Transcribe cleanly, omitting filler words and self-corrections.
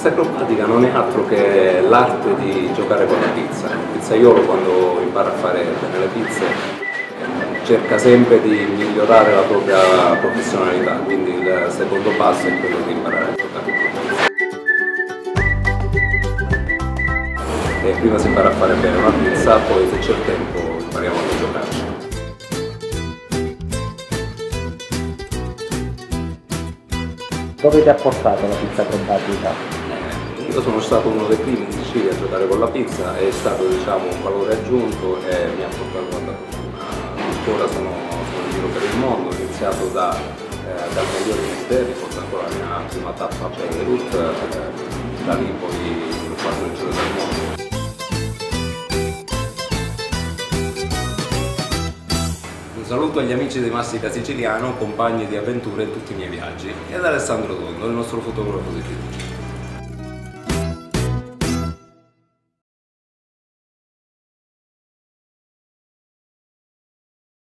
questa acrobatica non è altro che l'arte di giocare con la pizza. Il pizzaiolo, quando impara a fare bene le pizze, cerca sempre di migliorare la propria professionalità, quindi il secondo passo è quello di imparare a giocare con la pizza. E prima si impara a fare bene una pizza, poi se c'è il tempo impariamo a giocarci. Dove ti ha portato la pizza acrobatica? Io sono stato uno dei primi in Sicilia a giocare con la pizza, è stato, diciamo, un valore aggiunto e mi ha portato alla fortuna. Tuttora sono in giro per il mondo, ho iniziato dal Medio Oriente, riportando la mia prima tappa a Beirut, da lì poi ho fatto il giro del mondo. Un saluto agli amici di Massica Siciliano, compagni di avventure in tutti i miei viaggi, e ad Alessandro Tondo, il nostro fotografo di fiducia.